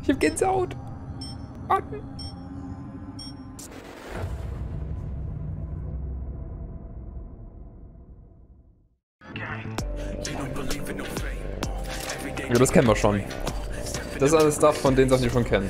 Ich hab Gänsehaut. Mann. Ja, das kennen wir schon. Das ist alles Stuff, von den Sachen, die wir schon kennen.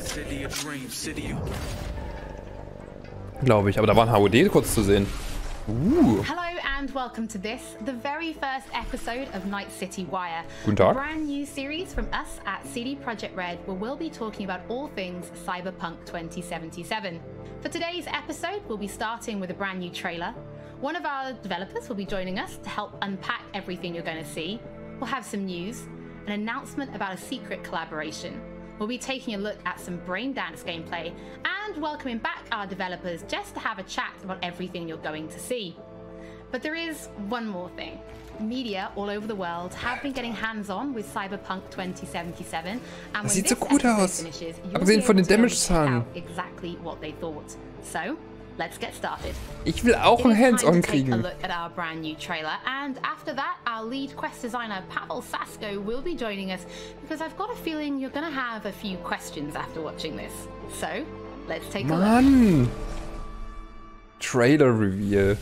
Glaube ich, aber da war ein HUD kurz zu sehen. Hello and welcome to this, the very first episode of Night City Wire. Guten Tag. A brand new series from us at CD Projekt Red, where we'll be talking about all things Cyberpunk 2077. For today's episode, we'll be starting with a brand new trailer. One of our developers will be joining us to help unpack everything you're going to see. We'll have some news, an announcement about a secret collaboration. We'll be taking a look at some Braindance gameplay and welcoming back our developers just to have a chat about everything you're going to see. But there is one more thing. Media all over the world have been getting hands-on with Cyberpunk 2077, and when sieht this so gut episode aus. finishes, you'll Abgesehen be von able den to check Damage-Zahlen. out exactly what they thought. So, let's get started. Ich will auch ein Hands-on kriegen. A look at our brand new trailer, and after that, our lead quest designer Pavel Sasko will be joining us because I've got a feeling you're going to have a few questions after watching this. So, let's take a look. Mann! Trailer Reveal.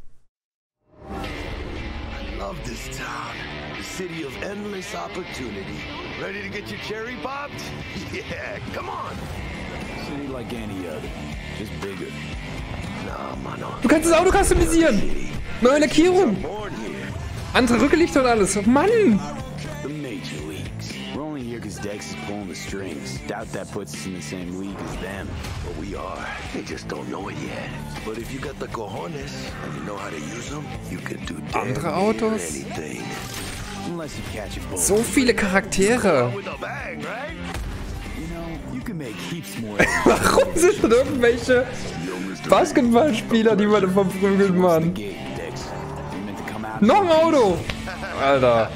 I love this town. The city of endless opportunity. Ready to get your cherry popped? Yeah, come on. City like any other, just bigger. No, mano. Du kannst das Auto customisieren! Neue Lackierung! Born here. Andere Rücklichter und alles. Mann! The major leagues. We're only here because Dex is pulling the strings. Doubt that puts us in the same league as them. But we are. They just don't know it yet. But if you got the cojones and you know how to use them, you can do damn Andere near Autos. anything. Unless you catch a bullet. So viele Charaktere. With a bang, right? You know, you can make heaps more. Warum sind denn irgendwelche Basketballspieler, die man verprügeln, Mann? Gig, Dex. You meant to come out. Noch ein Auto! Alter.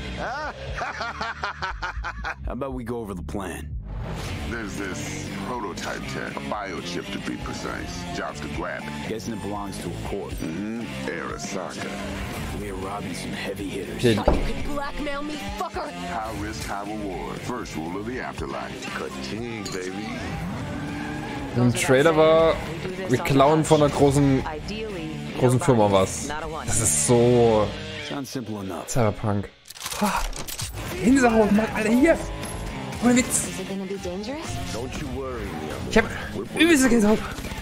How about we go over the plan? There's this prototype tech, a biochip to be precise. Job's to grab it. Guessing it belongs to a corp. Arasaka. We're robbing some heavy hitters. Okay. Thought you could blackmail me, fucker! High risk, high reward. First rule of the afterlife. Ka-ching, baby. Im Trailer war, wir klauen von einer großen Firma was. Das ist so Sounds simple enough. Cyberpunk. Hinsaut, Mann, Alter, hier! Ohne Witz. Is it gonna be dangerous? Don't you worry, Liam. Ich hab übelste Gänsehaut.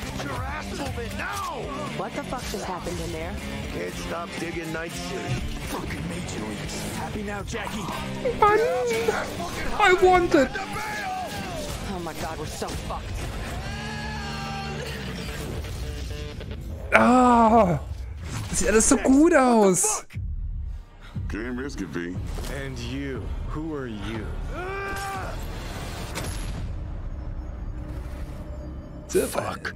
What the fuck just happened in there? Can't stop digging Night City. Fucking major leagues. Happy now, Jackie? Mann! I want it! Oh my god, we're so fucked. Ah! Das sieht alles so gut aus. Can't risk it, V. And you, who are you? Fuck.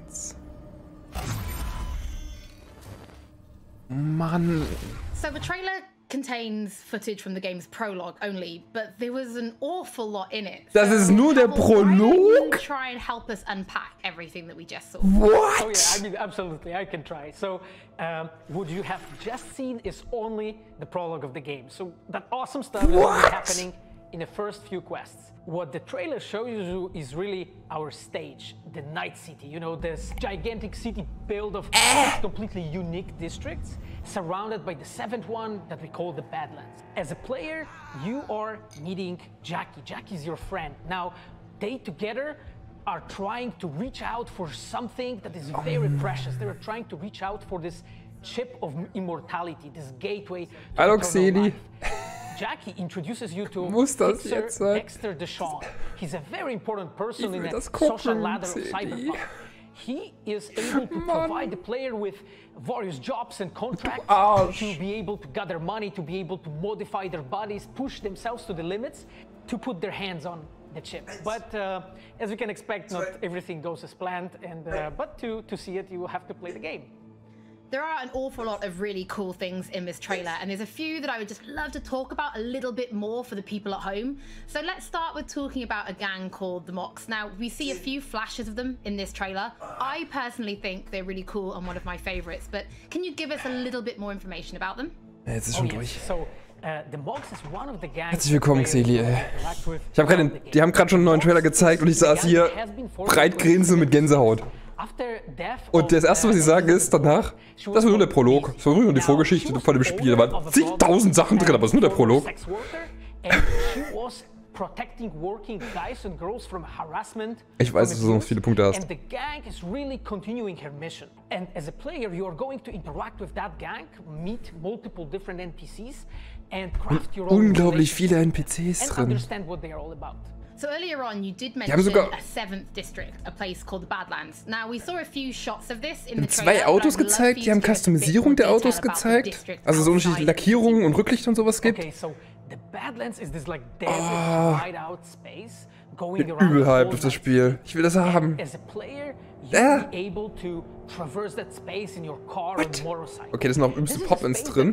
Mann. So the trailer contains footage from the game's prologue only, but there was an awful lot in it. Das ist nur der Pavel, why don't you Prolog? try and help us unpack everything that we just saw. What? Oh yeah, I mean, absolutely, I can try. So, what you have just seen is only the prologue of the game. So that awesome stuff is What? only happening in the first few quests. What the trailer shows you is really our stage, the Night City. You know, this gigantic city built of six completely unique districts, surrounded by the seventh one that we call the Badlands. As a player, you are meeting Jackie. Jackie's your friend. Now, they together are trying to reach out for something that is very precious. They are trying to reach out for this chip of immortality, this gateway to Hallo, eternal Xeni. life. Jackie introduces you to Muss das jetzt sein? Dexter Deshawn. He's a very important person Ich will in the das social gucken, ladder of Xeni. Cyberpunk. He is able to Mann. provide the player with various jobs and contracts Arsch. to be able to gather money, to be able to modify their bodies, push themselves to the limits, to put their hands on the chip. But as you can expect, not everything goes as planned. And but to see it, you have to play the game. There are an awful lot of really cool things in this trailer, and there's a few that I would just love to talk about a little bit more for the people at home. So let's start with talking about a gang called the Mox. Now, we see a few flashes of them in this trailer. I personally think they're really cool and one of my favorites, but can you give us a little bit more information about them? Jetzt ist Oh, schon yes. durch. So Herzlich willkommen, Xeli, ey. Die haben gerade schon einen neuen Trailer gezeigt und ich saß hier breit grinsend mit Gänsehaut. Und das erste, was sie sagen, ist danach, das war nur der Prolog. Das war nur die Vorgeschichte von dem Spiel. Da waren zigtausend Sachen drin, aber es ist nur der Prolog. Ich weiß, dass du noch viele Punkte hast. Unglaublich viele NPCs drin. So earlier on, you did mention a 7th district, a place called the Badlands. Now we saw a few shots of this in the trailer. Zwei Autos gezeigt, die haben Customisierung der Autos gezeigt. Also so unterschiedliche Lackierungen und Rücklichter und sowas gibt. Ich bin übel hyped auf das Spiel. Ich will das haben. What? Okay, da sind auch übelste Pop-Ins drin.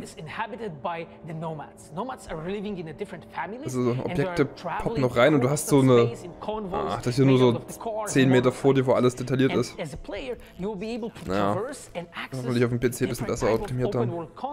Also Objekte poppen noch rein und du hast so eine... Ach, das ist ja nur so 10 Meter vor dir, wo alles detailliert ist. Naja, das will ich auf dem PC ein bisschen besser optimiert dann.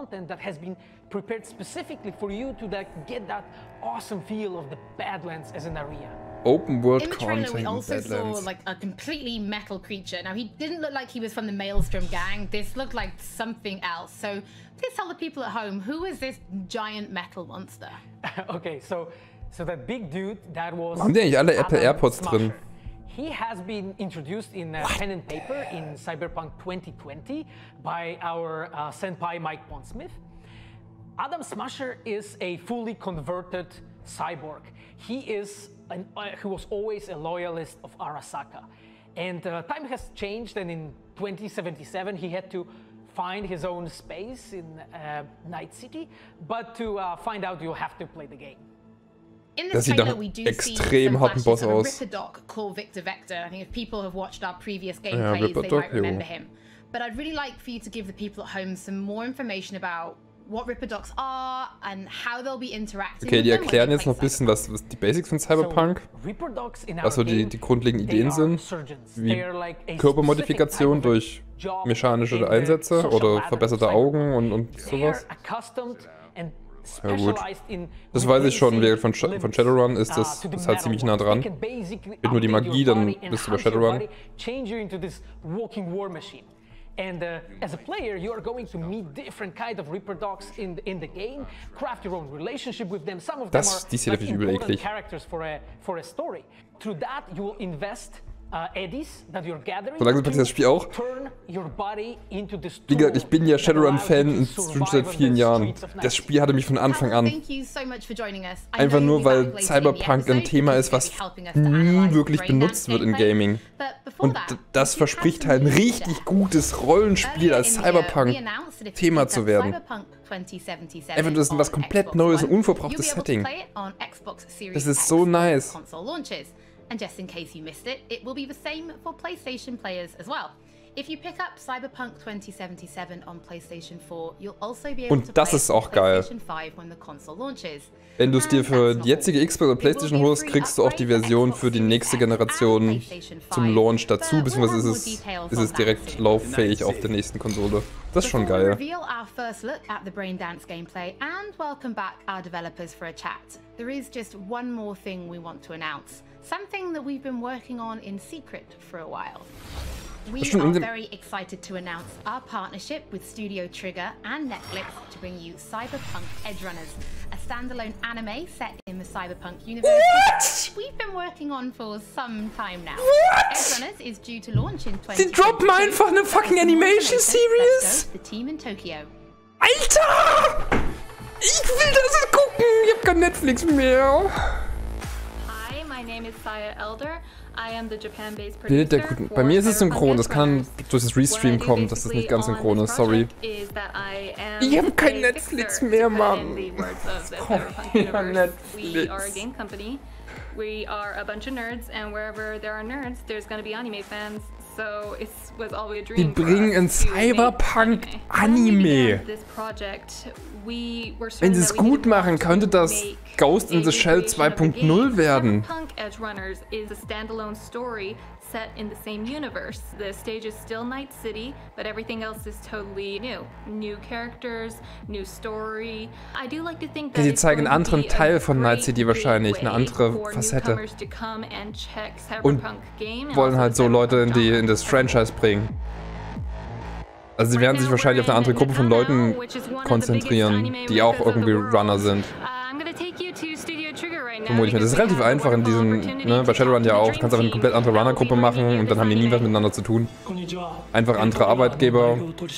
Open World Content. We also saw like a completely metal creature. Now he didn't look like he was from the Maelstrom gang. This looked like something else. So please tell the people at home, who is this giant metal monster? Okay, so that big dude that was. Haben die eigentlich alle Apple AirPods drin? He has been introduced in pen and paper in Cyberpunk 2020 by our senpai Mike Pondsmith. Adam Smasher is a fully converted cyborg. He was always a loyalist of Arasaka. And time has changed, and in 2077 he had to find his own space in Night City. But to find out, you'll have to play the game. In this trailer, we do see some flashes of a Ripperdoc called Victor Vector. I think if people have watched our previous gameplays, they might remember him. But I'd really like for you to give the people at home some more information about what Ripperdocs are and how they'll be interacting. Okay, die erklären jetzt noch ein bisschen, was die Basics von Cyberpunk, was so die grundlegenden Ideen sind, wie Körpermodifikation durch mechanische Einsätze oder verbesserte Augen und sowas. Ja gut, das weiß ich schon, von Shadowrun ist das halt ziemlich nah dran. Mit nur die Magie, dann bist du bei Shadowrun. And as a player, you are going to meet different kind of Ripperdocs in the game, craft your own relationship with them. Some of them are like important characters for a story. Through that, you will invest eddies that you're gathering. So langsam passiert das Spiel auch. Wie gesagt, ich bin ja Shadowrun-Fan schon seit vielen Jahren. Das Spiel hatte mich von Anfang an. Einfach nur, weil Cyberpunk ein Thema ist, was nie wirklich benutzt wird in Gaming. Und das verspricht halt ein richtig gutes Rollenspiel als Cyberpunk-Thema zu werden. Einfach, das ist was komplett Neues und unverbrauchtes Setting. Das ist so nice. And just in case you missed it, it will be the same for PlayStation players as well. If you pick up Cyberpunk 2077 on PlayStation 4, you'll also be able to play PlayStation 5 when the console launches. Wenn du es dir für die jetzige Xbox oder PlayStation holst, kriegst du auch die Version für die nächste Generation zum Launch dazu, beziehungsweise ist es direkt lauffähig auf der nächsten Konsole. Das ist schon geil. There is just one more thing we want to announce. Something that we've been working on in secret for a while. We are very excited to announce our partnership with Studio Trigger and Netflix to bring you Cyberpunk Edgerunners, a standalone anime set in the Cyberpunk universe we've been working on for some time now. Edgerunners is due to launch in 2022. Sie droppen einfach eine fucking Animation Series! The team in Tokyo. Alter! Ich will das gucken! Ich hab kein Netflix mehr. Hi, my name is Saya Elder. I am the Japan-based Bild der producer. guten. Bei mir ist es synchron, das kann durch das Restream kommen, dass das nicht ganz synchron ist, sorry. Ich hab kein Netflix mehr, Mann. Ja, Netflix. We are a bunch of nerds, and wherever there are nerds, there's gonna be anime fans. Die bringen ein Cyberpunk-Anime. Wenn sie es gut machen, könnte das Ghost in the Shell 2.0 werden. Set in the same universe. The stage is still Night City, but everything else is totally new. New characters, new story. I do like to think that sie zeigen einen anderen Teil von Night City wahrscheinlich, eine andere Facette. Und wollen halt so Leute in das Franchise bringen. Also sie werden sich wahrscheinlich auf eine andere Gruppe von Leuten konzentrieren, die auch irgendwie Runner sind. Vermutlich. Das ist relativ einfach in diesem, ne, bei Shadowrun ja auch. Du kannst einfach eine komplett andere Runner-Gruppe machen und dann haben die nie was miteinander zu tun. Einfach andere Arbeitgeber.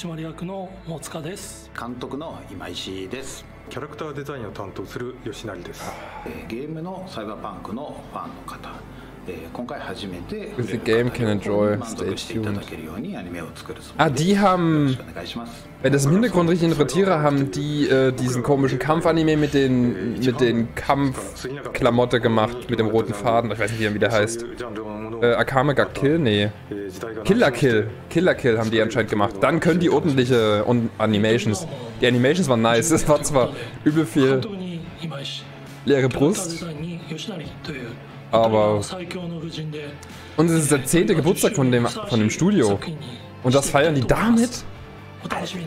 キャラクターデザインを担当する吉成です。ゲームのサイバーパンクのファンの方、今回初めて If the game can enjoy, stay tuned. Ah, die haben, wenn ich das im Hintergrund richtig interpretiere, haben die diesen komischen Kampfanime mit den Kampfklamotte gemacht, mit dem roten Faden. Ich weiß nicht, wie der heißt. Akame ga Kill? Nee. Killer Kill. Killer Kill haben die anscheinend gemacht. Dann können die ordentliche Animations. Die Animations waren nice. Es war zwar übel viel leere Brust, aber... Und es ist der 10. Geburtstag von dem Studio. Und das feiern die damit? Alter.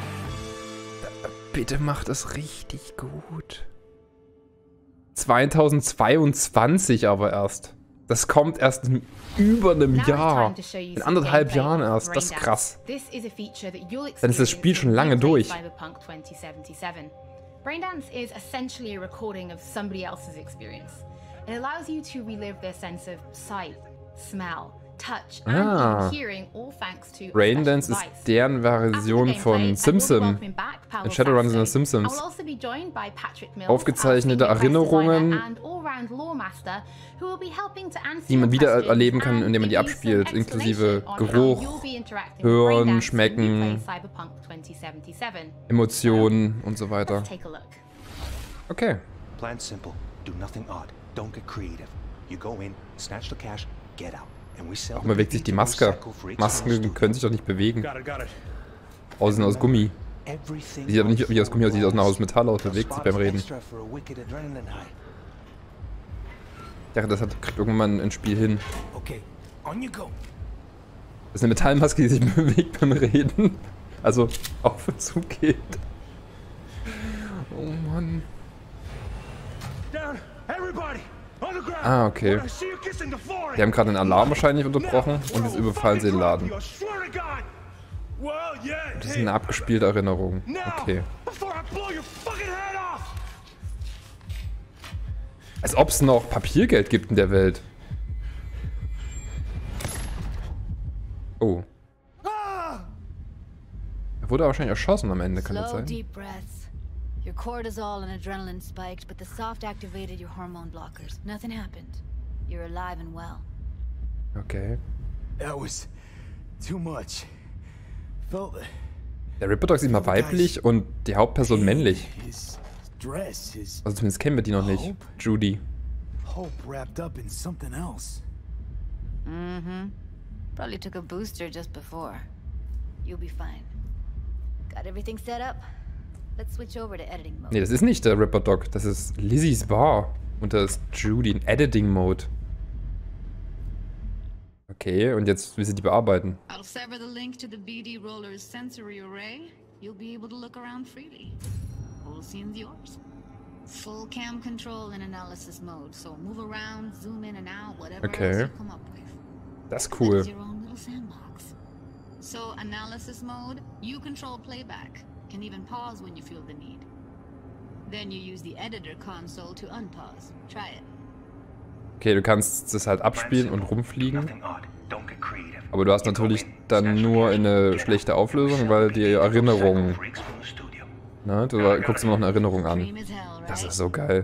Bitte macht das richtig gut. 2022 aber erst. Das kommt erst in über einem Jahr. In 1,5 Jahren erst. Das ist krass. Dann ist das Spiel schon lange durch. Braindance is essentially a recording of somebody else's experience. It allows you to relive their sense of sight, smell, touch, and even hearing, all thanks to Braindance ist deren Version von SimSim. In Shadowrun sind das Simpsons. Aufgezeichnete Erinnerungen, die man wieder erleben kann, indem man die abspielt, inklusive Geruch, Hören, Schmecken, Emotionen und so weiter. Okay. Auch bewegt sich die Maske. Masken können sich doch nicht bewegen. Außen aus Gummi. Sieht aber nicht wie aus Gummi aus, sieht aus Metall aus, bewegt sich beim Reden. Ich dachte, das kriegt irgendwann ein Spiel hin. Das ist eine Metallmaske, die sich bewegt beim Reden. Also auf und zu geht. Oh Mann. Ah, okay. Die haben gerade den Alarm wahrscheinlich unterbrochen und jetzt überfallen sie den Laden. Das ist eine abgespielte Erinnerung. Okay. Als ob es noch Papiergeld gibt in der Welt. Oh. Er wurde wahrscheinlich erschossen am Ende, kann das sein? Your cortisol and adrenaline spiked, but the soft activated your hormone blockers. Nothing happened. You're alive and well. Okay. That was too much. Felt der Ripper Dog ist immer weiblich und die Hauptperson männlich. Also zumindest kennen wir die noch nicht. Judy. Hope wrapped up in something else. Probably took a booster just before. You'll be fine. Got everything set up? Let's switch over to editing mode. Nee, das ist nicht der Ripper Dog, das ist Lizzie's Bar. Und das ist Judy in Editing Mode. Okay, und jetzt will sie die bearbeiten. I'll sever the link to the BD Roller's sensory array. You'll be able to look around freely. Whole scene's yours. Full cam control in analysis mode, so move around, zoom in and out, whatever else you come up with. Das ist cool. Your own little sandbox. So analysis mode, you control playback. Can even pause when you feel the need. Then you use the editor console to unpause. Try it. Okay, du kannst das halt abspielen und rumfliegen. Aber du hast natürlich dann nur eine schlechte Auflösung, weil die Erinnerungen... Na, du guckst immer noch eine Erinnerung an. Das ist so geil.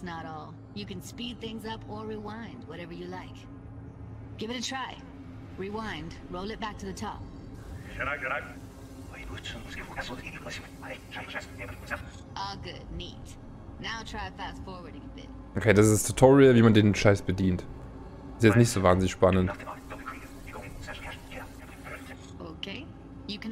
Give it a try. Rewind. Roll it back to the top. All good, neat. Now try fast forwarding a bit. Okay, das ist das Tutorial, wie man den Scheiß bedient. Ist jetzt nicht so wahnsinnig spannend.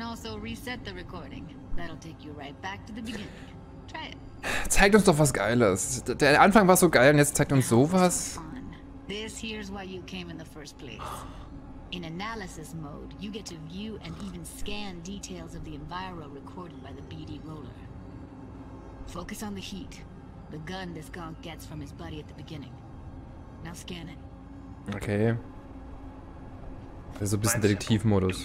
can also reset the recording. That'll take you right back to the beginning. Try it. Zeigt uns doch was Geiles. Der Anfang war so geil und jetzt zeigt uns sowas. This here's why you came in the first place. In analysis mode, you get to view and even scan details of the enviro recorded by the BD roller. Focus on the heat, the gun this gonk gets from his buddy at the beginning. Now scan it. Okay. Das ist so ein bisschen Detektivmodus.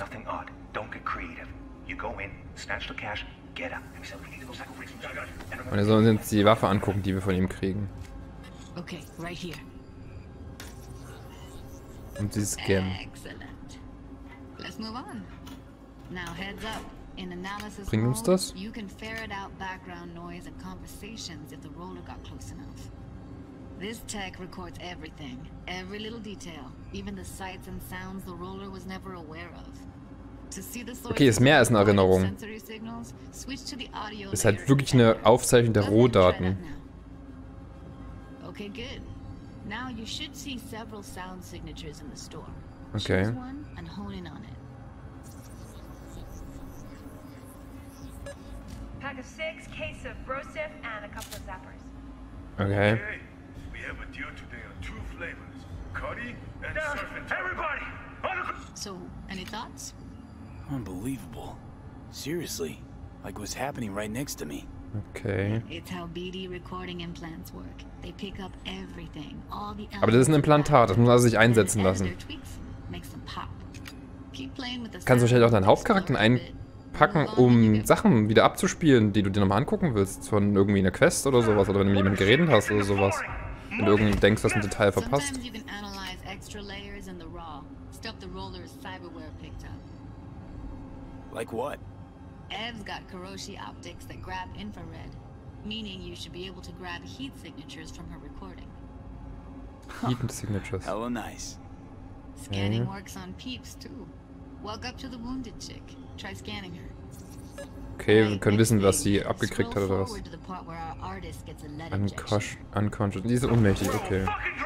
Und wir sollen uns die Waffe angucken, die wir von ihm kriegen. Okay, right here. Und sie scannen. Excellent. Let's move on. Now heads up. In analysis Bringt uns das? you can ferret out background noise and conversations if the roller got close enough. This tech records everything, every little detail, even the sights and sounds the roller was never aware of. To see the source Okay, ist mehr als eine Erinnerung. sensory signals, switch to the audio Ist halt wirklich eine Aufzeichnung der Rohdaten. Okay, good. Now you should see several sound signatures in the store. Okay. Choose one and hone in on it. Pack of 6, case of Brosif, and a couple of zappers. Okay. Hey, we have a deal today on 2 flavors. Cuddy and Surfing. Everybody! So, any thoughts? Unbelievable. Seriously, like what's happening right next to me. Okay. It's how BD recording implants work. They pick up everything, all the Aber das ist ein Implantat, das muss also sich einsetzen lassen. Kannst du wahrscheinlich auch deinen Charakter einpacken, um Sachen wieder abzuspielen, die du dir nochmal angucken willst, von irgendwie einer Quest oder sowas, oder wenn du mit jemandem geredet hast oder sowas. Wenn du irgendwie denkst, du hast ein Detail verpasst. Like what? Ev's got Kiroshi optics that grab infrared, meaning you should be able to grab heat signatures from her recording. Heat signatures. Hella nice. Scanning works on peeps too. Walk up to the wounded chick. Try scanning her. Okay, wir können wissen, was sie abgekriegt hat oder was. Unconscious. Die ist ohnmächtig, okay.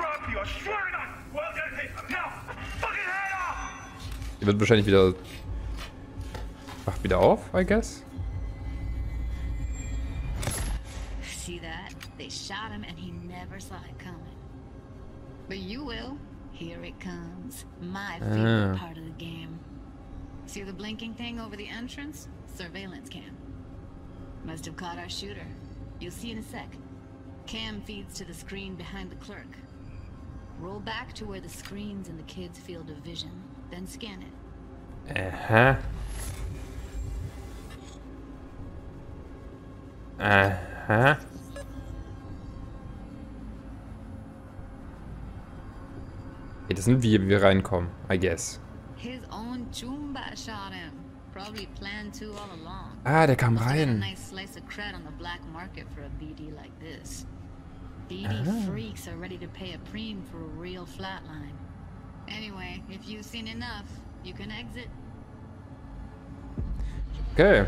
Die wird wahrscheinlich wieder... Wacht wieder auf, I guess? See that? They shot him and he never saw it coming. But you will. Here it comes. My favorite part of the game. See the blinking thing over the entrance? Surveillance cam. Must have caught our shooter. You'll see in a sec. Cam feeds to the screen behind the clerk. Roll back to where the screen's in the kid's field of vision. Then scan it. Aha. Aha. Okay, das sind wir, wie wir reinkommen, I guess. His own Chumba shot him. Probably planned to all along. Ah, der kam rein. Nice slice of cred on the black market for a BD like this. BD freaks are ready to pay a preem for a real flatline. Anyway, if you've seen enough, you can exit. Okay.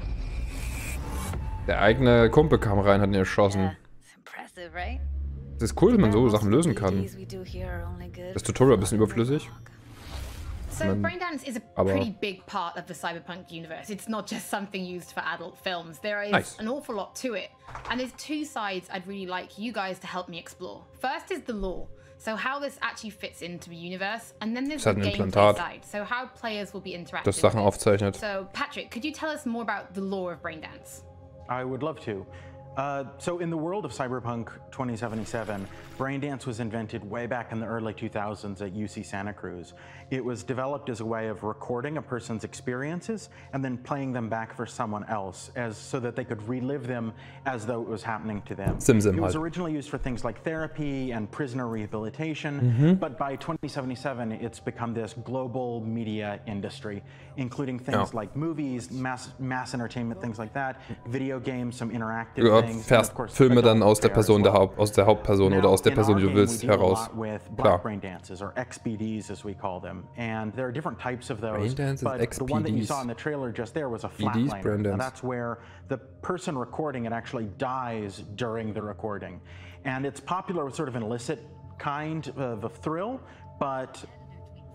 Der eigene Kumpel kam rein, hat ihn erschossen. Das ist cool, dass man so Sachen lösen kann. Das Tutorial ein bisschen überflüssig. So Braindance is a pretty big part of the cyberpunk universe. It's not just something used for adult films. There is an awful lot to it. And there's 2 sides I'd really like you guys to help me explore. First is the lore. So how this actually fits into the universe, and then there's the gameplay side. So how players will be interacting. Das Sachen aufzeichnet. So Patrick, could you tell us more about the lore of Braindance? I would love to. So in the world of Cyberpunk 2077, Braindance was invented way back in the early 2000s at UC Santa Cruz. It was developed as a way of recording a person's experiences and then playing them back for someone else, so that they could relive them as though it was happening to them. It was originally used for things like therapy and prisoner rehabilitation, but by 2077 it's become this global media industry, including things like movies, mass entertainment, things like that, video games, some interactive things. Fährst Filme dann aus der Person aus der Hauptperson oder aus der Person, die du willst, heraus. Klar. Brain dances, or XBDs as we call them, and there are different types of those. But the one that you saw in the trailer just there was a flatliner. And that's where the person recording it actually dies during the recording, and it's popular with sort of an illicit kind of a thrill, but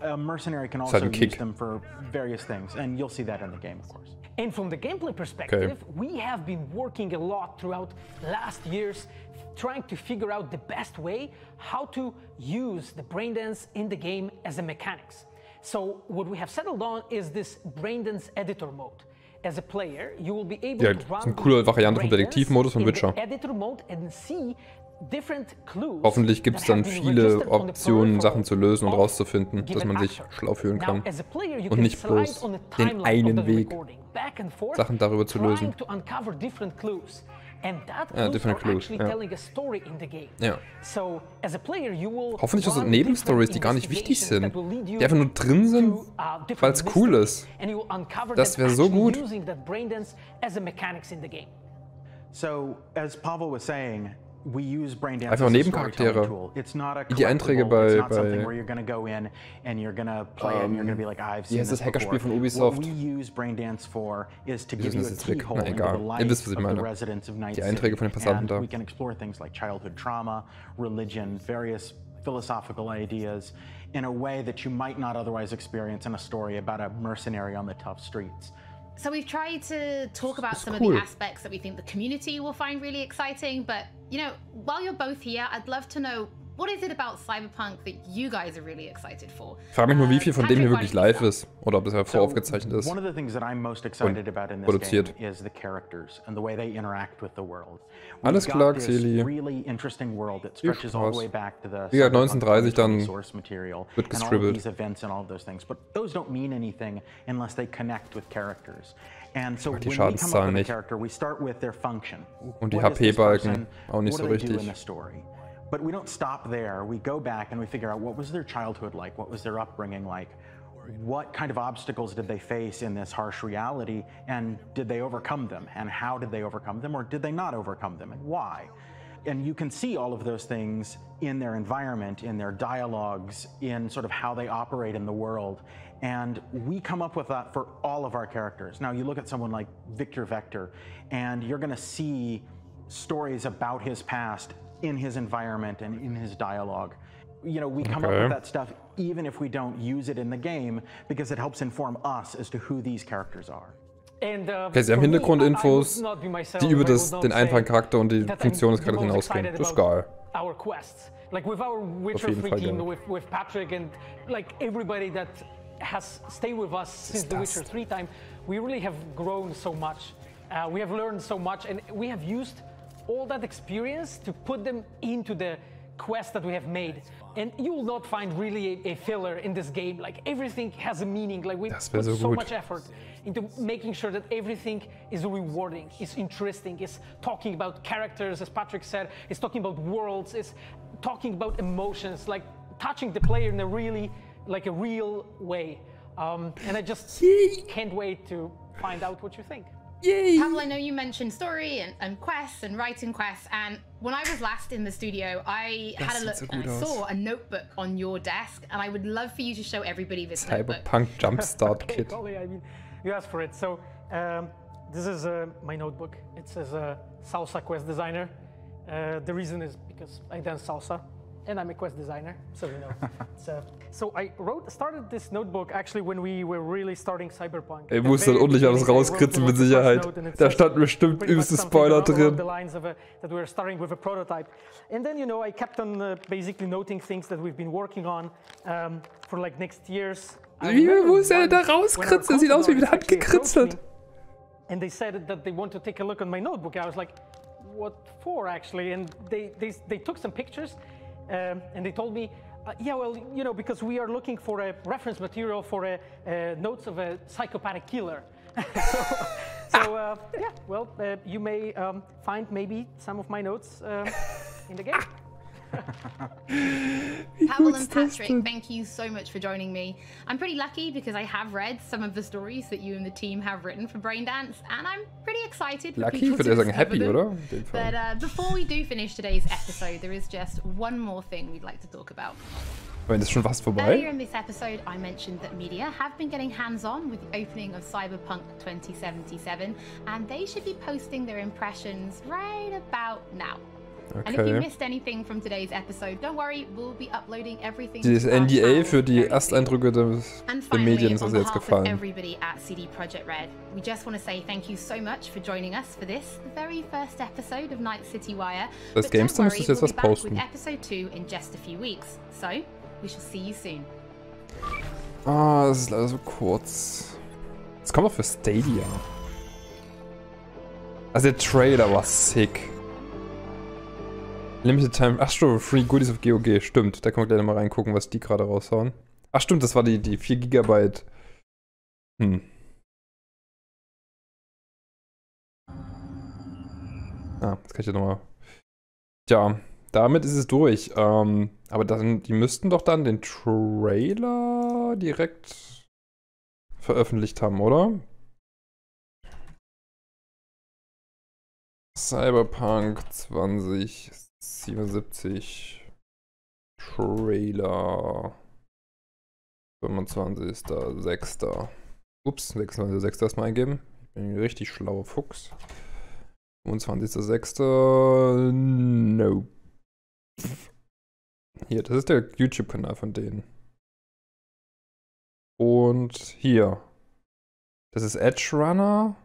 a mercenary can also use them for various things, and you'll see that in the game, of course. And from the gameplay perspective, we have been working a lot throughout last years, trying to figure out the best way how to use the Braindance in the game as a mechanics. So what we have settled on is this Braindance editor mode. As a player, you will be able to run eine coole Variante vom Detektivmodus von Witcher. Editor mode and see different clues. Hoffentlich gibt es dann viele Optionen, Sachen zu lösen und rauszufinden, dass man sich schlau fühlen kann. Und nicht bloß den einen Weg, Sachen darüber zu lösen. Different Clues, ja. Hoffentlich auch so Nebenstories, die gar nicht wichtig sind, die einfach nur drin sind, weil es cool ist. Das wäre so gut. So, as Pavel was saying, we use Braindance einfach Nebencharaktere, wie die Einträge bei wie heißt das Hackerspiel von Ubisoft? Das ist jetzt weg, na egal, ihr wisst, was ich meine. Die Einträge von den Passanten da. We can explore things like childhood trauma, religion, various philosophical ideas in a way that you might not otherwise experience in a story about a mercenary on the tough streets. So we've tried to talk about some of the aspects that we think the community will find really exciting, but you know, while you're both here, I'd love to know, what is it about Cyberpunk that you guys are really excited for? Ich frage mich nur, wie viel von dem hier wirklich live ist oder ob es ja voraufgezeichnet ist. One of the things that I'm most excited about in this game is the characters and the way they interact with the world. Alles klar, Xeli. Really interesting world that stretches all the way back to the 1930 dann source material wird and all of these events and all of those things, but those don't mean anything unless they connect with characters. And so when we come up with a character, we start with their function. Und die HP-Balken auch nicht so richtig. But we don't stop there. We go back and we figure out what was their childhood like, what was their upbringing like, what kind of obstacles did they face in this harsh reality, and did they overcome them, and how did they overcome them, or did they not overcome them, and why? And you can see all of those things in their environment, in their dialogues, in sort of how they operate in the world. And we come up with that for all of our characters. Now you look at someone like Victor Vector, and you're gonna see stories about his past in his environment and in his dialogue. You know, we come up with that stuff even if we don't use it in the game, because it helps inform us as to who these characters are. Okay, sie haben Hintergrundinfos, die über den einfachen Charakter und die Funktion des Charakters hinausgehen. Das ist geil. Like with our Witcher 3 team, with Patrick and like everybody that has stayed with us since the Witcher 3 time, we really have grown so much. We have learned so much, and we have used all that experience to put them into the quest that we have made. And you will not find really a filler in this game. Like everything has a meaning. Like we put so much effort into making sure that everything is rewarding, is interesting, is talking about characters, as Patrick said, is talking about worlds, is talking about emotions, like touching the player in a really, like a real way. And I just can't wait to find out what you think. Yay! Pavel, I know you mentioned story and quests and writing quests, and when I was last in the studio, I had a look and I saw a notebook on your desk, and I would love for you to show everybody this notebook. Cyberpunk Jumpstart Kit. Probably, I mean, you asked for it. So this is my notebook. It says Salsa Quest Designer. The reason is because I dance salsa, and I'm a quest designer, so you know. So I started this notebook actually when we were really starting Cyberpunk. Ich musste ordentlich alles rauskritzen mit Sicherheit. Da stand bestimmt übelste Spoiler drin. That we were starting with a prototype, and then you know I kept on basically noting things that we've been working on for like next years. Wie muss er da rauskritzeln? Sieht aus wie mit Hand gekritzelt. And they said that they want to take a look at my notebook. I was like, what for actually? And they took some pictures. And they told me, yeah, well, you know, because we are looking for a reference material for notes of a psychopathic killer. so yeah, well, you may find maybe some of my notes in the game. Pavel and Patrick, thank you so much for joining me. I'm pretty lucky because I have read some of the stories that you and the team have written for Braindance, and I'm pretty excited. Lucky? Ich würde sagen happy, oder? But before we do finish today's episode, there is just one more thing we'd like to talk about. Wenn das schon fast vorbei. Earlier in this episode, I mentioned that media have been getting hands-on with the opening of Cyberpunk 2077, and they should be posting their impressions right about now. And if you missed anything from today's episode, don't worry, we'll be uploading everything. Dieses NDA für die Ersteindrücke der Medien ist uns jetzt gefallen. Everybody at CD Projekt Red, we just want to say thank you so much for joining us for this, the very first episode of Night City Wire. Das Gamestar müsste jetzt was posten. With episode 2 in just a few weeks. So, we shall see you soon. Ah, das ist leider so kurz. Das kommt auch für Stadia. Also der Trailer war sick. Limited Time. Ach stimmt, Free Goodies of GOG. Stimmt, da können wir gleich mal reingucken, was die gerade raushauen. Ach stimmt, das war die 4 GB. Ah, das kann ich ja nochmal. Tja, damit ist es durch. Aber dann, die müssten doch dann den Trailer direkt veröffentlicht haben, oder? Cyberpunk 2077 Trailer 25.06. Ups, 26.06. erstmal eingeben. Ich bin ein richtig schlauer Fuchs. 25.06. No. Hier, das ist der YouTube-Kanal von denen. Und hier. Das ist Edge Runner.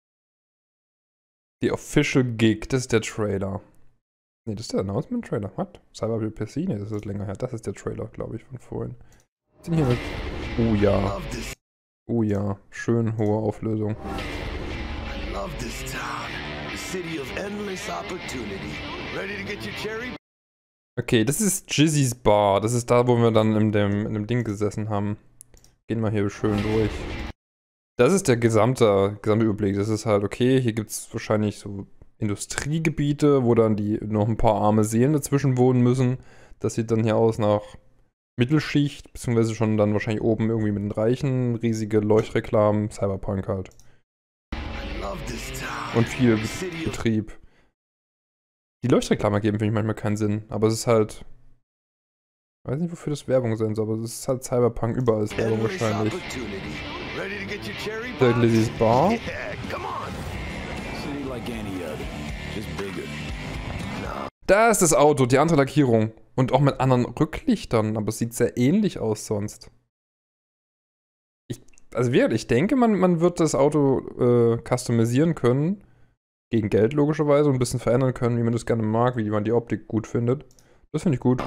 Die Official Gig, das ist der Trailer. Ne, das ist der Announcement-Trailer. Was? Cyberpunk PC? Ne, das ist länger her. Das ist der Trailer, glaube ich, von vorhin. Was sind hier mit? Oh ja. Oh ja. Schön hohe Auflösung. I love this town. The city of endless opportunity. Ready to get your cherry? Okay, das ist Jizzy's Bar. Das ist da, wo wir dann in dem Ding gesessen haben. Gehen wir hier schön durch. Das ist der gesamte Überblick. Das ist halt, okay, hier gibt es wahrscheinlich so Industriegebiete, wo dann die noch ein paar arme Seelen dazwischen wohnen müssen. Das sieht dann hier aus nach Mittelschicht, beziehungsweise schon dann wahrscheinlich oben irgendwie mit den Reichen, riesige Leuchtreklamen, Cyberpunk halt. Und viel Betrieb. Die Leuchtreklame ergeben finde ich manchmal keinen Sinn, aber es ist halt... Ich weiß nicht, wofür das Werbung sein soll, aber es ist halt Cyberpunk, überall ist Werbung wahrscheinlich. Der Lizzie's Bar. Da ist das Auto, die andere Lackierung. Und auch mit anderen Rücklichtern, aber es sieht sehr ähnlich aus sonst. Ich denke, man wird das Auto customisieren können. Gegen Geld logischerweise und ein bisschen verändern können, wie man das gerne mag, wie man die Optik gut findet. Das finde ich gut.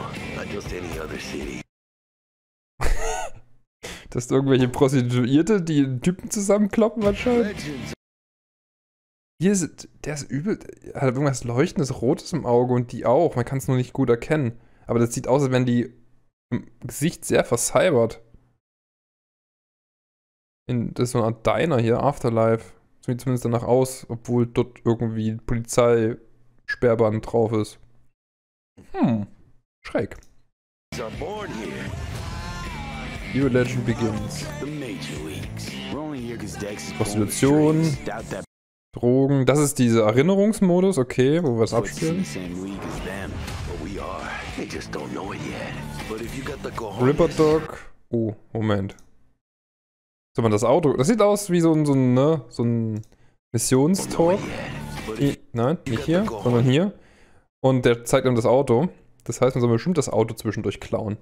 Das sind irgendwelche Prostituierte, die einen Typen zusammenkloppen anscheinend. Der ist übel, er hat irgendwas leuchtendes Rotes im Auge und die auch. Man kann es nur nicht gut erkennen. Aber das sieht aus, als wären die im Gesicht sehr vercybert. Das ist so eine Art Diner hier, Afterlife. Sieht zumindest danach aus, obwohl dort irgendwie Polizeisperrband drauf ist. Schräg. New Legend begins. Prostitution. Drogen. Das ist dieser Erinnerungsmodus, okay, wo wir es abspielen. Ripper Dog. Oh, Moment. So, man das Auto. Das sieht aus wie so ein Missionstor. Nein, nicht hier, sondern hier. Und der zeigt einem das Auto. Das heißt, man soll bestimmt das Auto zwischendurch klauen.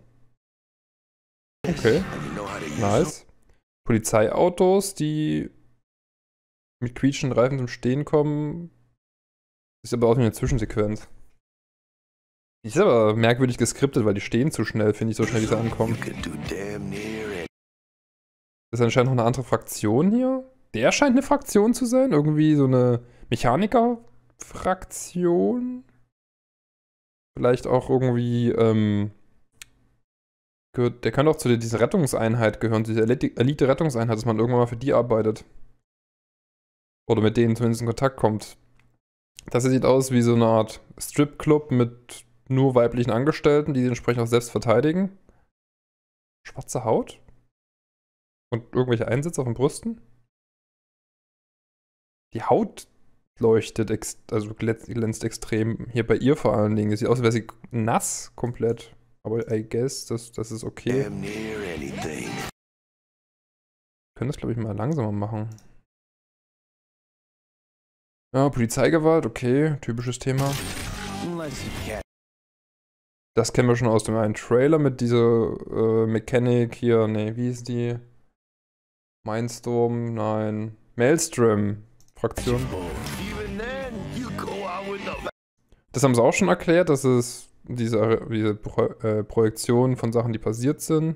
Okay. Nice. Polizeiautos, die mit quietschenden Reifen zum Stehen kommen. Ist aber auch eine Zwischensequenz. Die ist aber merkwürdig geskriptet, weil die stehen zu schnell, finde ich, so schnell wie sie ankommen. Das ist anscheinend noch eine andere Fraktion hier. Der scheint eine Fraktion zu sein. Irgendwie so eine Mechaniker-Fraktion. Vielleicht auch irgendwie, der kann auch zu dieser Rettungseinheit gehören, zu dieser Elite-Rettungseinheit, dass man irgendwann mal für die arbeitet. Oder mit denen zumindest in Kontakt kommt. Das hier sieht aus wie so eine Art Stripclub mit nur weiblichen Angestellten, die entsprechend auch selbst verteidigen. Schwarze Haut? Und irgendwelche Einsätze auf den Brüsten? Die Haut leuchtet, also glänzt extrem. Hier bei ihr vor allen Dingen. Es sieht aus, als wäre sie nass komplett. Aber I guess, das ist okay. Wir können das, glaube ich, mal langsamer machen. Ja, Polizeigewalt, okay, typisches Thema. Das kennen wir schon aus dem einen Trailer mit dieser Mechanic hier. Ne, wie ist die? Mindstorm? Nein. Maelstrom-Fraktion. Das haben sie auch schon erklärt, dass es diese Projektion von Sachen, die passiert sind.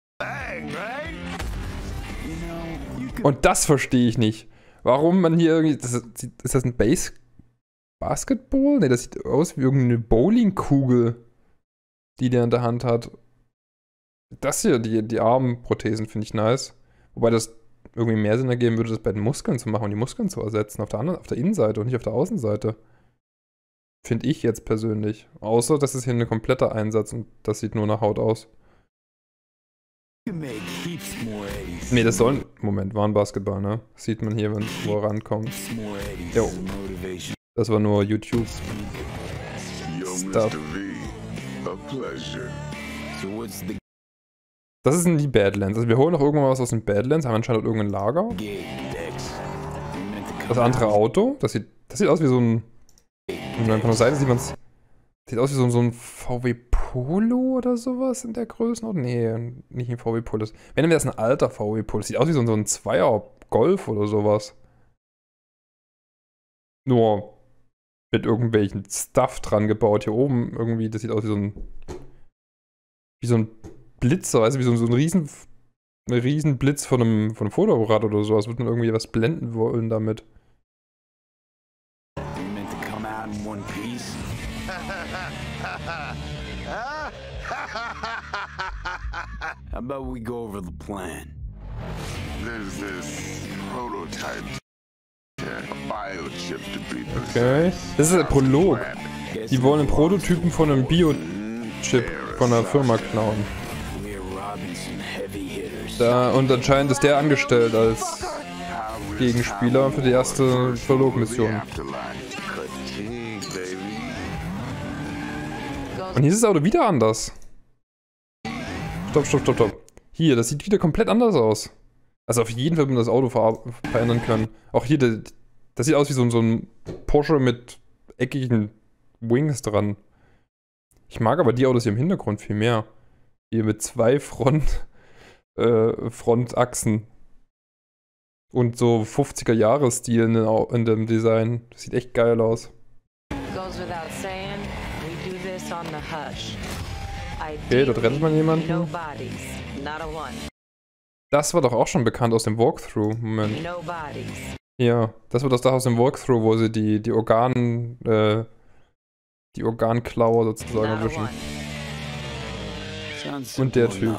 Und das verstehe ich nicht. Warum man hier irgendwie... ist das ein Basketball? Ne, das sieht aus wie irgendeine Bowlingkugel, die der in der Hand hat. Das hier, die Armprothesen, finde ich nice. Wobei das irgendwie mehr Sinn ergeben würde, das bei den Muskeln zu machen und die Muskeln zu ersetzen. Auf der Innenseite und nicht auf der Außenseite. Finde ich jetzt persönlich. Außer, das ist hier ein kompletter Einsatz und das sieht nur nach Haut aus. Ne, das soll... Moment, war ein Basketball, ne? Das sieht man hier, wo er rankommt. Jo. Das war nur YouTube. Stuff. Das sind die Badlands. Also wir holen noch irgendwann was aus den Badlands. Haben anscheinend irgendein Lager. Das andere Auto. Das sieht aus wie so ein... Und dann von der Seite sieht man es... Sieht aus wie so ein VW Polo oder sowas in der Größenordnung. Nee, nicht ein VW Polo. Wenn, dann wäre es ein alter VW Polo. Sieht aus wie so ein Zweier Golf oder sowas. Nur mit irgendwelchen Stuff dran gebaut. Hier oben irgendwie, das sieht aus wie so ein Blitzer, weißt du, wie so ein riesen Blitz von einem Fotoapparat oder so. Als würde man irgendwie was blenden wollen damit. How about we go over the plan? There's this prototype. A biochip to be precise. Okay. Das ist der Prolog. Die wollen einen Prototypen von einem Biochip von einer Firma klauen. Und anscheinend ist der angestellt als Gegenspieler für die erste Prolog-Mission. Und hier ist das Auto wieder anders. Stopp. Hier, das sieht wieder komplett anders aus. Also auf jeden Fall wird man das Auto verändern können. Auch hier, das sieht aus wie so ein Porsche mit eckigen Wings dran. Ich mag aber die Autos hier im Hintergrund viel mehr. Hier mit 2 Frontachsen. Und so 50er-Jahres-Stil in dem Design. Das sieht echt geil aus. Okay, da rettet man jemanden. Das war doch auch schon bekannt aus dem Walkthrough. Moment. Ja, das war das da aus dem Walkthrough, wo sie die Organklauer sozusagen erwischen. Und der Typ.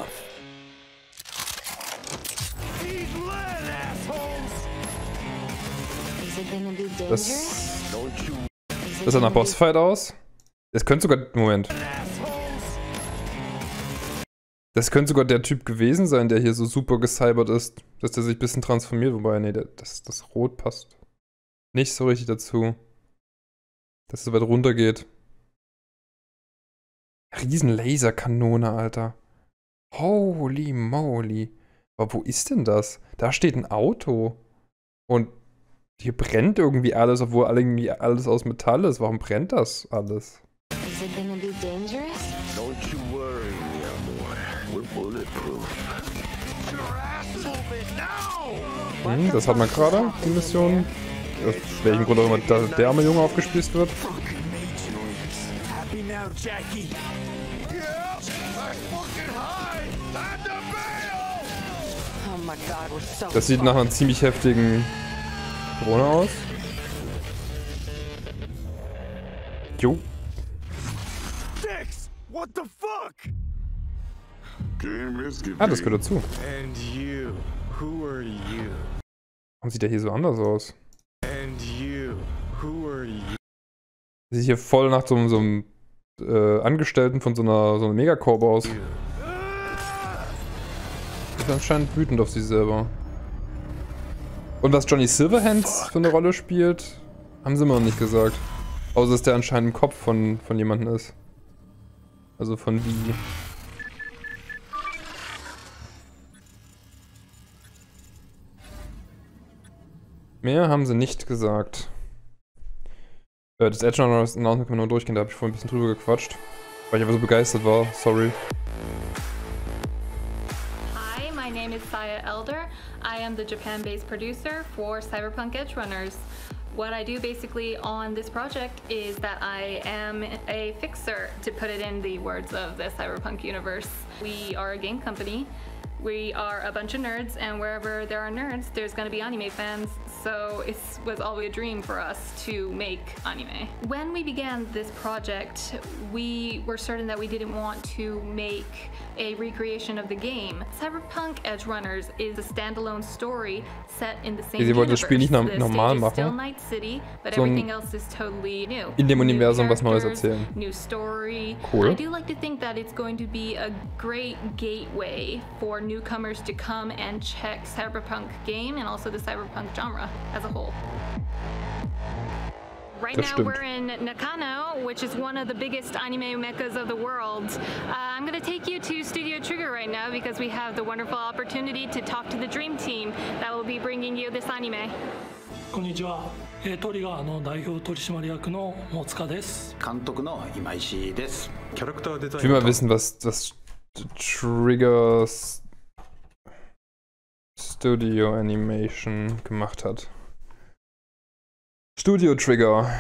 Das sah nach Bossfight aus. Es könnte sogar... Moment. Das könnte sogar der Typ gewesen sein, der hier so super gecybert ist, dass der sich ein bisschen transformiert. Wobei, nee, das Rot passt nicht so richtig dazu. Dass es so weit runter geht. Riesen Laserkanone, Alter. Holy moly. Aber wo ist denn das? Da steht ein Auto. Und hier brennt irgendwie alles, obwohl irgendwie alles aus Metall ist. Warum brennt das alles? Is it gonna be dangerous? Don't you worry, mi amor. We're bulletproof. Das hat man gerade, die Mission. Aus welchem Grund auch immer der arme Junge aufgespießt wird. Das sieht nach einer ziemlich heftigen Drohne aus. Jo. What the fuck? Ah, das gehört dazu. And you, who are you? Warum sieht der hier so anders aus? And you, who are you? Sieht hier voll nach so einem Angestellten von so einer Megacorp aus. Ist anscheinend wütend auf sich selber. Und was Johnny Silverhands für eine Rolle spielt, haben sie immer noch nicht gesagt. Außer dass der anscheinend ein Kopf von jemandem ist. Also von wie. Mehr haben sie nicht gesagt. Das Edge Announcement können wir nur durchgehen, da habe ich vorhin ein bisschen drüber gequatscht. Weil ich einfach so begeistert war, sorry. Hi, my name is Saya Elder. I am the Japan-based producer for Cyberpunk Edgerunners. What I do basically on this project is that I am a fixer, to put it in the words of the Cyberpunk universe. We are a game company. We are a bunch of nerds, and wherever there are nerds, there's gonna be anime fans, so it was always a dream for us to make anime. When we began this project, we were certain that we didn't want to make a recreation of the game. Cyberpunk Edgerunners is a standalone story set in the same universe. Das Spiel nicht normal machen. Still Night City, but everything else is totally new. In dem Universum was Neues erzählen. New story. Cool. I do like to think that it's going to be a great gateway for newcomers to come and check Cyberpunk game and also the Cyberpunk genre as a whole. Right now we're in Nakano, which is one of the biggest anime meccas of the world. I'm going to take you to Studio Trigger right now because we have the wonderful opportunity to talk to the Dream Team that will be bringing you this anime. こんにちは。トリガーの代表取締役の大塚です。監督の今石です。キャラクターデザイン。 Ich will mal wissen, was Triggers Studio Animation gemacht hat. Studio Trigger.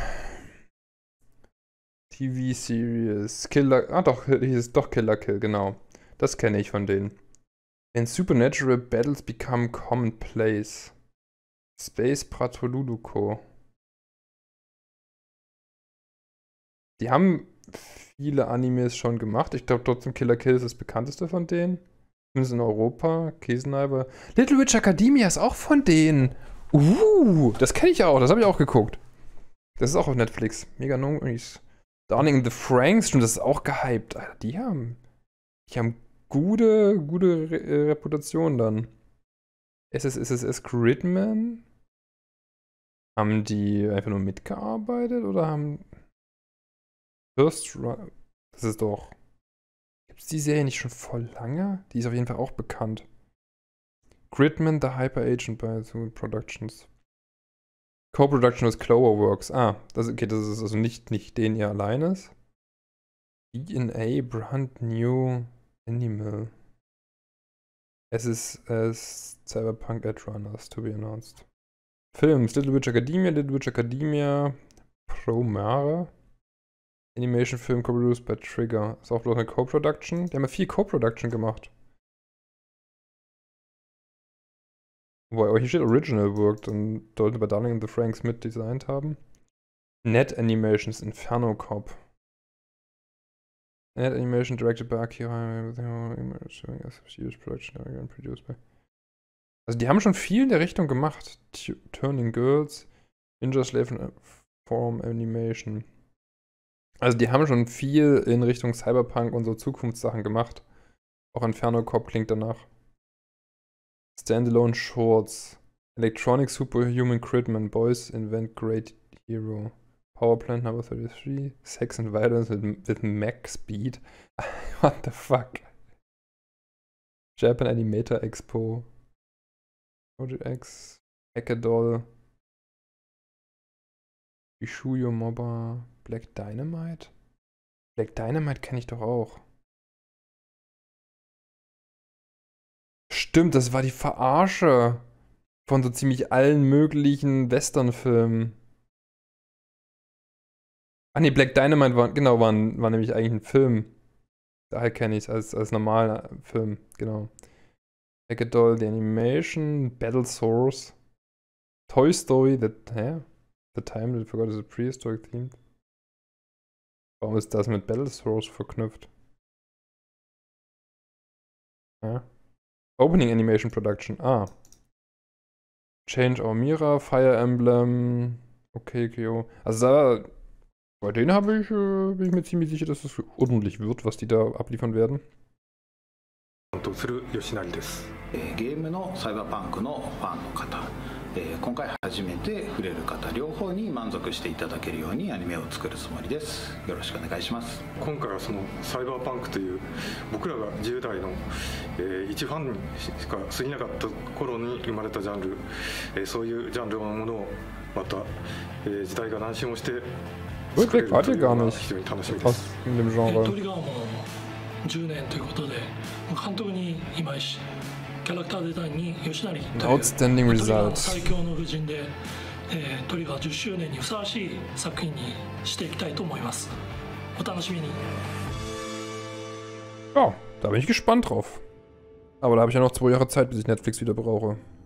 TV Series. Killer. Ah, doch, hieß es doch Killer Kill, genau. Das kenne ich von denen. And Supernatural Battles Become Commonplace. Space Pratoluluko. Die haben viele Animes schon gemacht. Ich glaube trotzdem Killer Kill ist das bekannteste von denen. Zumindest in Europa. Käseneiber. Little Witch Academia ist auch von denen. Das kenne ich auch. Das habe ich auch geguckt. Das ist auch auf Netflix. Mega Noise. Darling in the Franxx. Stimmt, das ist auch gehypt. Alter, die haben gute Reputation dann. SSSS Gridman? Haben die einfach nur mitgearbeitet oder haben First Run? Das ist doch. Gibt es die Serie nicht schon voll lange? Die ist auf jeden Fall auch bekannt. Gridman, The Hyper Agent bei Zoo Productions. Co-Production ist Cloverworks. Ah, das ist also nicht den ihr alleine ist. DNA, Brand New Animal. SSS Cyberpunk Edgerunners, to be announced. Films, Little Witch Academia, Promare. Animation-Film co-produced by Trigger. Ist auch bloß eine Co-Production. Die haben ja viel Co-Production gemacht. Wobei, hier steht Original Work, dann sollte bei Darling in the Franxx mitdesignt haben. Net Animations, Inferno Cop. Net Animation directed by Akira. Produced by. Also die haben schon viel in der Richtung gemacht. Turning Girls, Ninja Slave Form Animation. Also die haben schon viel in Richtung Cyberpunk und so Zukunftssachen gemacht. Auch Inferno Cop klingt danach. Standalone Shorts. Electronic Superhuman Gridman. Boys Invent Great Hero. Powerplant Number 33. Sex and Violence with Max Speed. What the fuck? Japan Animator Expo. Project X. Hackadoll. Bishuyo Mobber. Black Dynamite? Black Dynamite kenne ich doch auch. Stimmt, das war die Verarsche von so ziemlich allen möglichen Westernfilmen. Ah ne, Black Dynamite war nämlich eigentlich ein Film. Daher kenne ich es als normaler Film, genau. Hackadoll, The Animation, Battle Source, Toy Story, The Time That Forgot is a Prehistoric Theme. Warum ist das mit Battle Source verknüpft? Ja. Opening Animation Production. Ah. Change Our Mira, Fire Emblem. Okay, Kyo. Also da, bei denen bin ich mir ziemlich sicher, dass das ordentlich wird, was die da abliefern werden. する吉成です。ゲームのサイバーパンクのファンの方、今回初めて触れる方両方に満足していただけるようにアニメを作るつもりです。よろしくお願いします。今回はそのサイバーパンクという僕らが10代の、一ファンにしか過ぎなかった頃に生まれたジャンル、そういうジャンルのものを Rückblick wart ihr gar nicht aus in dem Genre. Outstanding result. Ja, da bin ich gespannt drauf. Aber da habe ich ja noch 2 Jahre Zeit, bis ich Netflix wieder brauche.